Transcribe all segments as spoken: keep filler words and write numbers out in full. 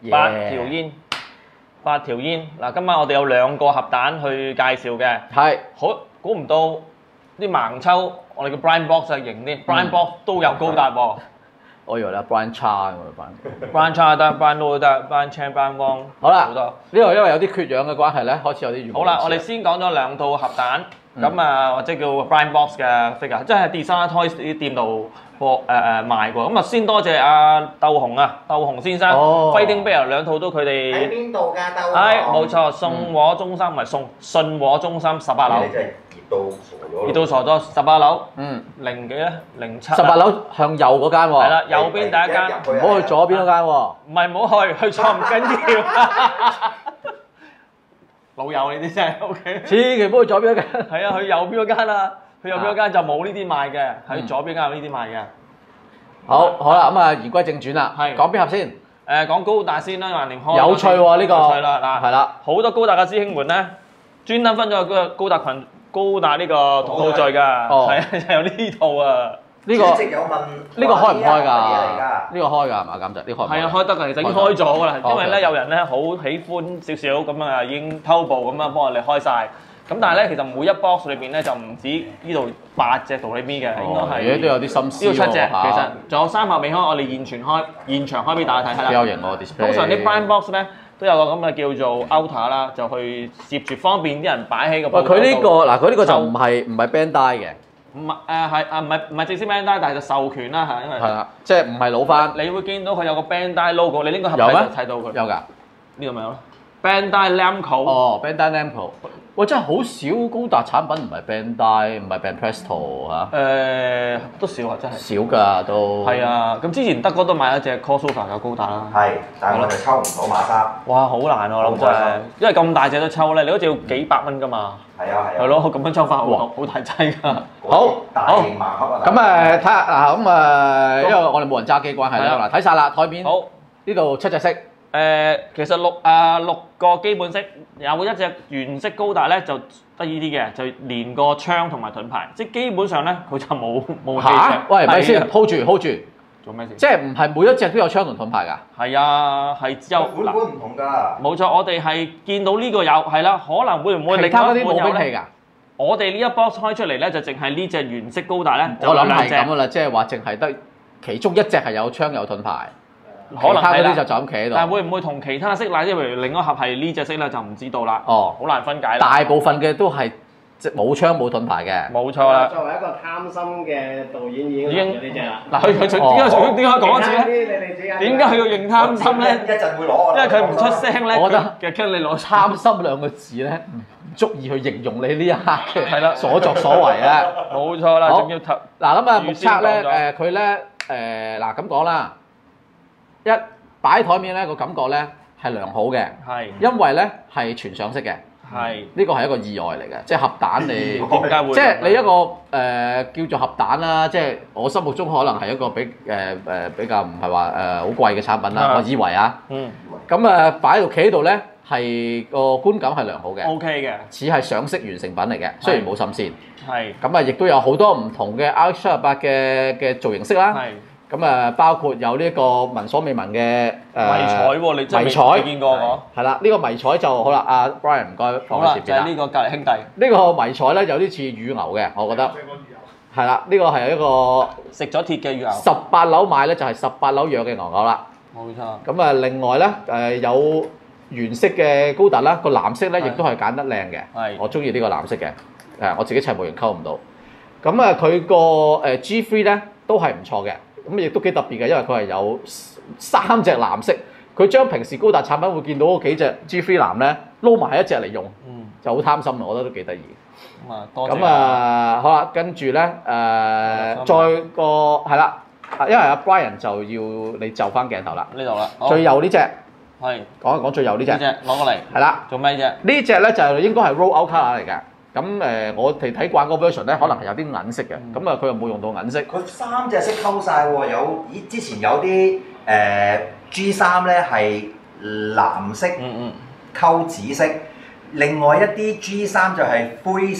八條煙，八條煙。嗱，今晚我哋有兩個盒蛋去介紹嘅。 係， 好估唔到啲盲抽，我哋嘅 Blind Box 係型啲，Blind Box 都有高達喎。 我以為咧 Brian Cha 咁樣 Blind Cha 得，Blind Low 得，Blind Chan、Blind Wong 好啦， 好多。 呢度因為有啲缺氧嘅關係咧，開始有啲語無倫次。 好啦，我哋先講咗兩套盒蛋，咁啊或者叫 Blind Box 嘅 figure，即係 Designer Toys 啲店度貨誒誒賣過。咁啊先多謝阿竇雄啊，竇雄先生 Fighting Bear 兩套都佢哋喺邊度㗎？竇雄？ 係冇錯，信和中心唔係信信和中心十八樓。 你真係熱到傻咗。 熱到傻咗，十八樓。 嗯。 零幾咧？零七。 十八樓向右嗰間喎。 係啦，右邊第一間。 唔好去左邊嗰間喎。 唔係唔好去，去錯唔緊要。老友你啲真係 OK。 千祈唔好去左邊嗰間。 係啊，去右邊嗰間啦。去右邊嗰間就冇呢啲賣嘅，喺左邊間有呢啲賣嘅。 好，好啦，咁啊言歸正傳啦， 係講邊盒先？ 誒講高達先啦，橫掂開。 有趣喎呢個。 有趣啦，嗱， 係啦， 好多高達嘅師兄們咧，專登分咗個高達群、高達呢個同套序㗎，係啊，就有呢套啊。 呢個一直有問呢個開唔開㗎？ 呢呢個開㗎係嘛？監製呢個開唔開？ 係啊，開得㗎，其實已經開咗㗎啦。因為咧有人咧好喜歡少少咁啊，已經偷步咁樣幫我哋開晒。咁但係咧，其實每一 box 裏邊咧就唔止呢度八隻杜里咪嘅，應該係。 而家都有啲心思喎。 呢度七隻，其實仲有三盒未開，我哋現場開，現場開俾大家睇係啦。 比較型喎 display。 通常啲 Prime Box 咧都有個咁嘅叫做 outer 啦，就去攝住方便啲人擺喺個。 喂，佢呢個嗱，佢呢個就唔係唔係 Bandai 嘅。 唔係誒係啊，唔係唔係正式 Bandai，但係就授權啦嚇，因為係啦，即係唔係老翻。 你會見到佢有個 Bandai logo，你應該合有咩睇到佢。 有㗎， 呢度咪有咯。Bandai Namco。 哦 ，Bandai Namco。喂，真係好少高達產品唔係 Bandai，唔係 Banpresto 嚇。 誒都少啊，真係。 少㗎都。係啊，咁之前德國都買咗隻 Crossover 嘅高達啦。 係，但係我哋抽唔到馬莎。 哇，好難喎，我諗真係，因為咁大隻都抽咧，你好似要幾百蚊㗎嘛。 係啊係啊。 係咯，咁樣抽法好好大劑㗎。 好， 大型盲盒啊！ 咁誒睇下嗱，咁誒因為我哋冇人揸機關係啦，嗱睇晒啦，台面。 好， 呢度七隻色。 誒，其實六啊六個基本色，有一隻原色高達咧就得依啲嘅，就連個槍同埋盾牌，即係基本上咧佢就冇冇機嚇？喂，咪先，hold 住 hold 住。 做咩先？ 即係唔係每一隻都有槍同盾牌㗎？ 係啊，係只有款款唔同㗎。 冇錯，我哋係見到呢個有係啦，可能會唔會其他嗰啲冇兵器㗎？ 我哋呢一 box 開出嚟咧，就淨係呢隻原色高達咧， 我諗係咁㗎啦，即係話淨係得其中一隻係有槍有盾牌。 可能係啦， 就就咁企喺度。但係會唔會同其他色奶，即係譬如另一盒係呢隻色咧，就唔知道啦。 哦， 好難分解啦。 大部分嘅都係即冇槍冇盾牌嘅。 冇錯啦。 作為一個貪心嘅導演，已經已經呢隻啦。 嗱，佢佢點解點解講一次咧？ 你哋自己點解佢要認貪心咧？ 一陣會攞。 因為佢唔出聲咧。 我覺得其實驚你攞貪心兩個字咧，唔足以去形容你呢一刻嘅係啦所作所為啊。 冇錯啦，仲要頭嗱咁啊，目測咧誒佢咧誒嗱咁講啦，一。擺喺台面咧個感覺咧係良好嘅， 係因為咧係全上色嘅， 係呢個係一個意外嚟嘅，即係盒蛋你點解會？ 即係你一個誒、呃、叫做盒蛋啦，即係我心目中可能係一個比誒誒、呃、比較唔係話誒好貴嘅產品啦，我以為啊， 嗯， 咁誒擺喺度企喺度咧係個觀感係良好嘅 ，OK 嘅， 似係上色完成品嚟嘅，雖然冇滲線， 係咁啊亦都有好多唔同嘅 R X 七十八嘅嘅造型色啦。 係。 咁啊，包括有呢一個聞所未聞嘅誒迷彩喎，你真迷彩係未見過我。 係啦，呢個迷彩就好啦，阿 Brian 唔該放喺前邊啦。 就係呢個隔離兄弟。 呢個迷彩咧有啲似乳牛嘅，我覺得。係啦，呢個係一個食咗鐵嘅乳牛。 十八樓買咧就係十八樓養嘅牛牛啦。 冇錯。 咁啊，另外咧誒有原色嘅高達啦，個藍色咧亦都係揀得靚嘅。 係。我中意呢個藍色嘅，誒我自己砌模型溝唔到。咁啊，佢個誒 G 三 咧都係唔錯嘅。咁亦都幾特別嘅，因為佢係有三隻藍色，佢將平時高達產品會見到嗰幾隻 G 三 藍咧撈埋一隻嚟用， 嗯、就好貪心啊！我覺得都幾得意。 咁啊，多謝。 咁啊，好啦，跟住咧誒，呃、再個係啦，因為阿 Brian 就要你就翻鏡頭啦。 呢度啦， 最右呢隻係講一講最右呢隻。 呢隻攞過嚟。 係啦。 做咩啫？ 呢隻咧就係應該係 roll out color 嚟嘅。咁誒，我哋睇慣嗰個 version 咧，可能係有啲銀色嘅，咁啊佢又冇用到銀色。 佢三隻色溝晒喎，有咦之前有啲誒 G 三咧係藍色溝紫色，另外一啲 G 三就係灰色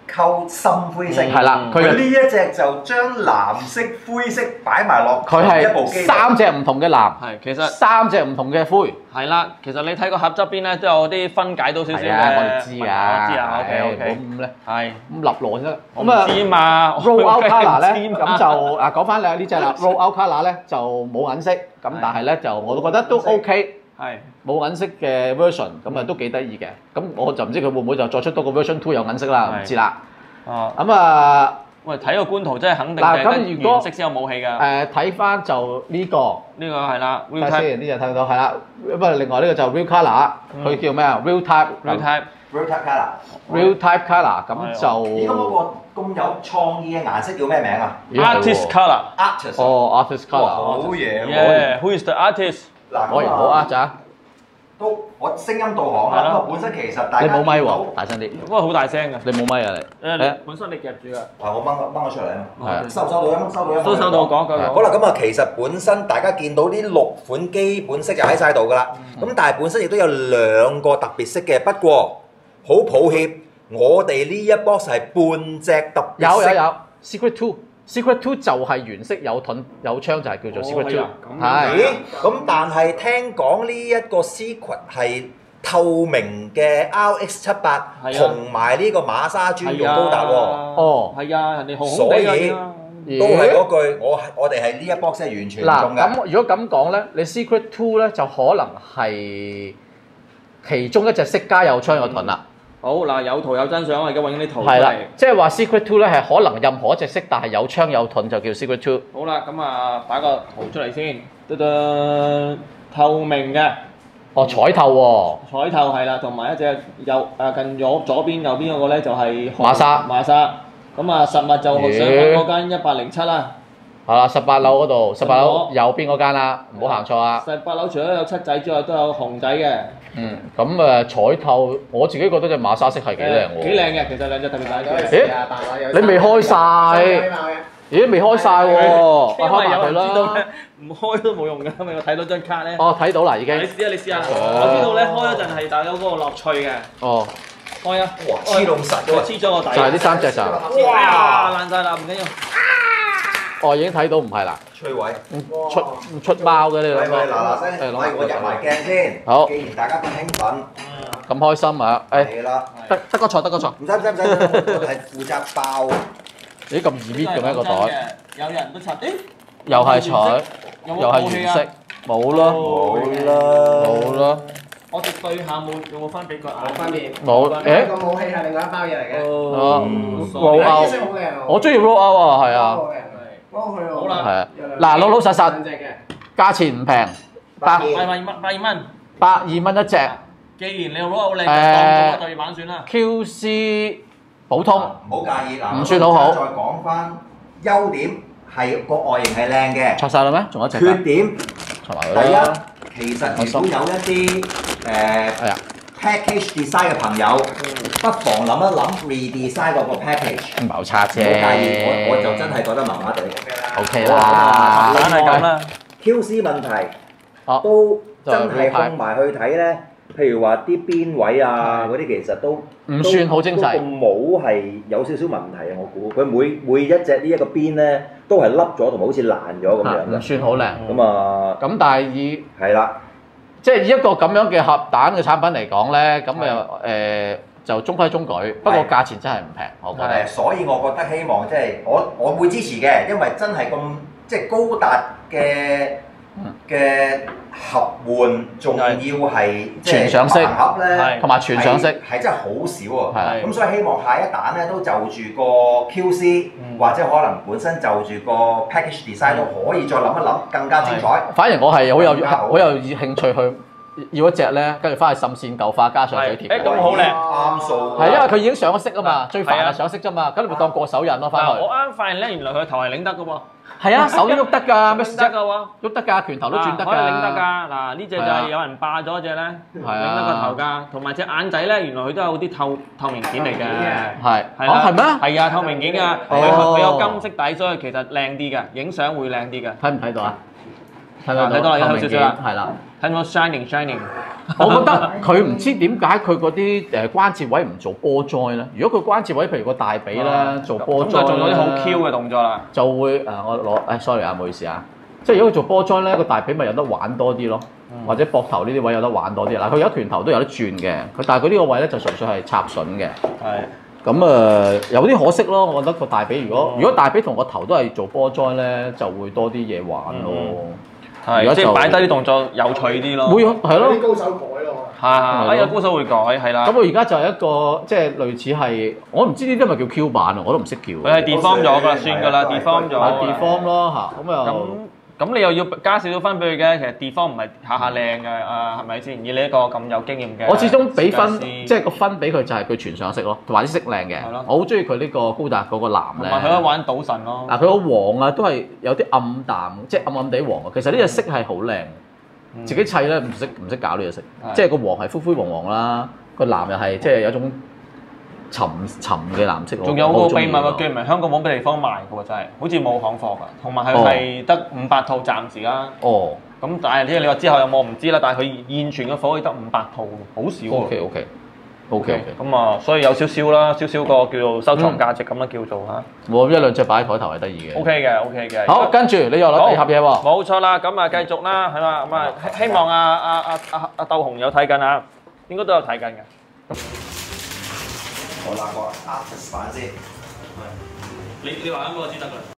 溝深灰色。 係啦，佢佢呢一隻就將藍色、灰色擺埋落佢同一部機係三隻唔同嘅藍， 係其實三隻唔同嘅灰。 係啦，其實你睇個盒側邊咧都有啲分解到少少嘅。 係啊，我哋知㗎。 我知啊，OK 唔好 OK。 咁咧， 係咁立落啫。 我咁啊唔知嘛。 ，roll out colour 咧， 我唔知嘛咁就啊講翻你呢只啦，roll out colour 咧就冇銀色，咁但係咧就我都覺得都 OK。 係冇銀色嘅 version，咁啊都幾得意嘅。咁我就唔知佢會唔會就再出多個 version two 有銀色啦，唔知啦。 哦。 咁啊， 喂，睇個官圖真係肯定嗱係跟咁如果原色先有武器㗎。 誒睇翻就呢個， 呢個係啦睇 ，real 下 type 先，呢隻睇到係啦。咁啊，另外呢個就 real colour，佢叫咩啊？real type。 real type Real type colour。 real type colour，咁就咦？咁嗰個咁有創意嘅顏色叫咩名啊 artist colour。 ？Artist。 哦，artist 哇 colour。 好嘢喎！ Yeah，who is the artist？ 嗱， 果然好呃咋？ 都我聲音導航啦，咁啊本身其實大家你冇咪見到喎，大聲啲。 不過好大聲㗎。 你冇咪啊你？ 誒， 係你本身你夾住㗎。 啊，我掹掹咗出嚟啊嘛， 係啊收唔收到啊？收到啊！ 都收到，講講講。 好啦，咁啊，其實本身大家見到呢六款基本色就喺晒度噶啦，咁但係本身亦都有兩個特別色嘅，不過好抱歉，我哋呢一 box 係半隻特別色。 有有有 secret two。secret two 就係原色有盾有槍就係叫做 secret 係 two， 啊咁係咦？咁但係聽講呢一個 secret 係透明嘅 R X 七八係啊同埋呢個馬莎專用高達喎， 哦係啊，人哋紅紅所以地㗎。 都係嗰句，我我哋係呢一 box 係完全唔嗱中嘅。 咁如果咁講咧，你 secret two 咧就可能係其中一隻色加有槍有盾啦。 好嗱，有圖有真相，我而家揾緊啲圖出係啦嚟。， 即係話 secret two 咧係可能任何一隻色，但係有槍有盾就叫 secret two。 好啦，咁啊擺個圖出嚟先，噔噔，透明嘅哦，彩透彩透係啦，同埋一隻右誒近左左邊右邊嗰個咧就係紅馬莎馬莎。咁啊實物就咦上緊嗰間一百零七啦。 喎，係啦，十八樓嗰度，十八樓我右邊嗰間啦，唔好行錯啊。 十八樓除咗有七仔之外，都有紅仔嘅。 嗯，咁誒彩透，我自己覺得隻馬莎色係幾靚喎。 幾靚嘅，其實兩隻特別大嘅。 咦你未開晒咦，未開晒喎， 因為有開埋佢啦。 人知道咧，唔開都冇用嘅，因為我睇到張卡咧。 哦，睇到啦已你經。 試下，你試下。我知道咧，開嗰陣係大有嗰個樂趣嘅。 哦， 開啊！ 哇，黐到實我嘅喎。 黐咗個底。 就係呢三隻咋。 哇！爛晒啦，唔緊要。 哦，已經睇到唔係啦， 摧毀。 出出貓嘅呢喂喂， 兩個。 嗱嗱聲，喂，我入埋鏡先。 好既然大家咁興奮， 咁開心啊！誒， 係啦， 得得個錯得個錯。 唔使唔使唔使，我係負責爆。 咦咁易搣嘅咩個袋？ 有人都插，誒， 又係彩， 有冇又係武器啊原色，冇咯， 冇啦， 冇咯， 我哋對下冇有冇分俾佢冇分別。 冇。誒， 個武器係另外一包嘢嚟嘅。 哦嗯 ，roll 呢 out， 色好靚喎。 我中意 roll out 啊，係啊， 幫佢好啦係啊。嗱，老老實實， 兩隻嘅。 價錢唔平，百百二百蚊百二蚊。 百二蚊一隻既然你攞好靚，就當做個對版算啦。 ，Q C 普通， 唔好介意嗱， 唔算好好再講翻優點係個外形係靚嘅， 拆晒啦咩？仲有一隻缺㗎， 點拆埋佢第啦。 一，其實如果有一啲誒係啊， package design 嘅朋友，不妨諗一諗 redesign 嗰個 package。 唔係好差啫。 唔好介意，我我就真係覺得麻麻地。 O K 好啦， 梗係咁啦。 Q C 問題哦都真係控埋去睇咧，譬如話啲邊位啊嗰啲其實都唔算好精細都個帽係有少少問題啊！我估佢每每一隻呢一個邊咧都係凹咗同埋好似爛咗咁樣唔嘅。 算好靚。 咁啊， 咁但係以係啦， 即係以一個咁樣嘅盒蛋嘅產品嚟講咧，咁又誒就中規中矩，不過價錢真係唔平，我覺誒， 得。 所以我覺得希望即係我我會支持嘅，因為真係咁即係高達嘅嘅盒換，仲要係即係全上色盲盒咧， 係同埋全上色係係真係好少啊！ 係咁所以希望下一彈咧都就住個 Q C， 嗯或者可能本身就住個 package design 都可以再諗一諗更加精彩。 反而我係好有更加好好有興趣去要一隻咧，跟住翻去滲線舊化加上水貼嘅。 係誒咁好靚啱數喎。 係因為佢已經上咗色啊嘛，最煩係啊係上色啫嘛，咁你咪當過手印咯翻嗱， 去我。啱發現咧，原來佢頭係擰得嘅喎。 係啊，手都喐得㗎，咩擰得嘅喎。 喐得㗎，拳頭都轉得㗎。 可以擰得㗎。嗱，呢隻就係有人霸咗隻咧， 係啊擰得個頭㗎，同埋隻眼仔咧，原來佢都有啲透透明件嚟嘅。 係， 係啦， 哦係咩？ 係啊，透明件㗎，佢哦佢有金色底，所以其實靚啲嘅，影相會靚啲嘅。 睇唔睇到啊？睇唔睇到啦有透明少少啦件係啦。 睇到 shining shining。 我覺得佢唔知點解佢嗰啲誒關節位唔做波 join 咧。如果佢關節位譬如個大髀咧做波 join 咁就做咗啲好 Q 嘅動作啦。 就會誒我攞誒 sorry 啊，唔好意思啊。即係如果佢做波 join 咧，個大髀咪有得玩多啲咯， 嗯、 或者膊頭呢啲位有得玩多啲。嗱，佢而家拳頭都有得轉嘅，佢但係佢呢個位咧就純粹係插筍嘅。 係。 咁誒、呃、有啲可惜咯，我覺得個大髀如果、嗯、如果大髀同個頭都係做波 join 咧，就會多啲嘢玩咯。 係、嗯，即係擺低啲動作有趣啲咯。 會係咯。 啲高手改咯。 係係，哎有高手會改，係啦。 咁佢而家就係一個即係類似係，我唔知呢啲咪叫 Q 版啊，我都唔識叫。 佢係 deform 咗㗎啦，算㗎啦 deform 咗。 係 deform 咯嚇，咁又。 咁你又要加少少分俾佢嘅，其實 deform 唔係下下靚嘅，啊係咪先？以你一個咁有經驗嘅， 我始終俾分，即係個分俾佢就係佢全上色咯，同埋啲色靚嘅。我好中意佢呢個高達嗰個藍咧。 同埋佢可以玩賭神咯。嗱， 佢個黃啊，都係有啲暗淡，即係暗暗地黃啊。其實呢隻色係好靚，自己砌咧唔識唔識搞呢隻色，即係個黃係灰灰黃黃啦，個藍又係即係有種沉沉嘅藍色。 仲有個秘密嘅居民，香港冇咩地方賣嘅喎，真係好似冇行貨㗎，同埋佢係得五百套暫時啦。 哦。 咁但係即係你話之後有冇唔知啦，但係佢現存嘅貨可以得五百套，好少喎。 O K O K O K。 咁啊，所以有少少啦，少少個叫做收藏價值咁啦，叫做嚇。 冇一兩隻擺喺台頭係得意嘅。 O K 嘅 O K 嘅。 好，跟住你又攞第二盒嘢喎。 冇錯啦，咁啊繼續啦，係嘛，咁啊希望阿阿阿阿阿竇雄有睇緊啊，應該都有睇緊嘅。 我拿個 artist 版先。 你你話緊嗰個先得㗎。